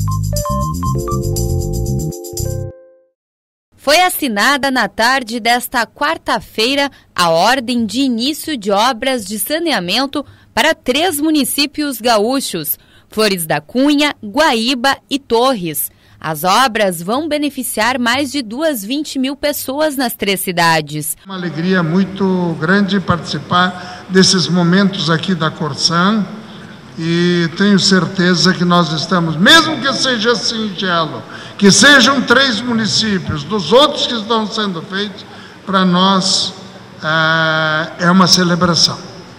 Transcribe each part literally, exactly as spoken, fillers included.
Foi assinada na tarde desta quarta-feira a ordem de início de obras de saneamento para três municípios gaúchos, Flores da Cunha, Guaíba e Torres. As obras vão beneficiar mais de duas vírgula vinte mil pessoas nas três cidades. Uma alegria muito grande participar desses momentos aqui da Corsan e tenho certeza que nós estamos, mesmo que seja singelo, que sejam três municípios, dos outros que estão sendo feitos, para nós ah, é uma celebração.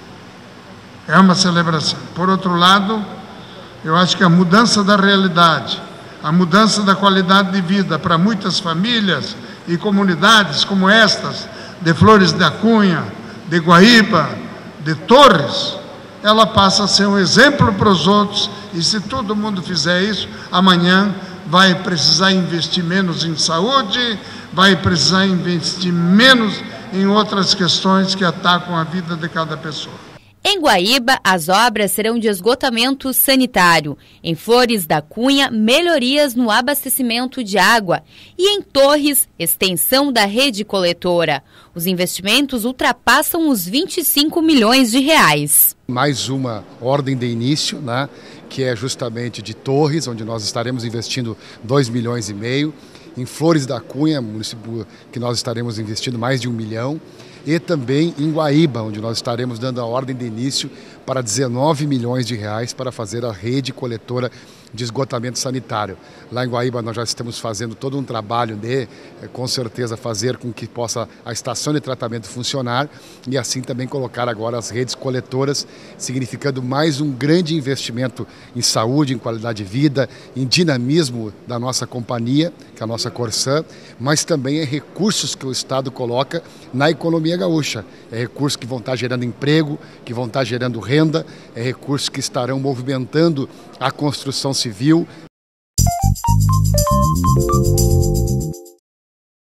É uma celebração. Por outro lado, eu acho que a mudança da realidade, a mudança da qualidade de vida para muitas famílias e comunidades como estas, de Flores da Cunha, de Guaíba, de Torres, ela passa a ser um exemplo para os outros, e se todo mundo fizer isso, amanhã vai precisar investir menos em saúde, vai precisar investir menos em outras questões que atacam a vida de cada pessoa. Em Guaíba, as obras serão de esgotamento sanitário. Em Flores da Cunha, melhorias no abastecimento de água. E em Torres, extensão da rede coletora. Os investimentos ultrapassam os vinte e cinco milhões de reais. Mais uma ordem de início, né, que é justamente de Torres, onde nós estaremos investindo dois milhões e meio. Em Flores da Cunha, município que nós estaremos investindo mais de um milhão. E também em Guaíba, onde nós estaremos dando a ordem de início para dezenove milhões de reais para fazer a rede coletora de esgotamento sanitário. Lá em Guaíba nós já estamos fazendo todo um trabalho de, com certeza, fazer com que possa a estação de tratamento funcionar e assim também colocar agora as redes coletoras, significando mais um grande investimento em saúde, em qualidade de vida, em dinamismo da nossa companhia, que é a nossa Corsan, mas também em recursos que o Estado coloca na economia gaúcha. É recursos que vão estar gerando emprego, que vão estar gerando renda, é recursos que estarão movimentando a construção civil.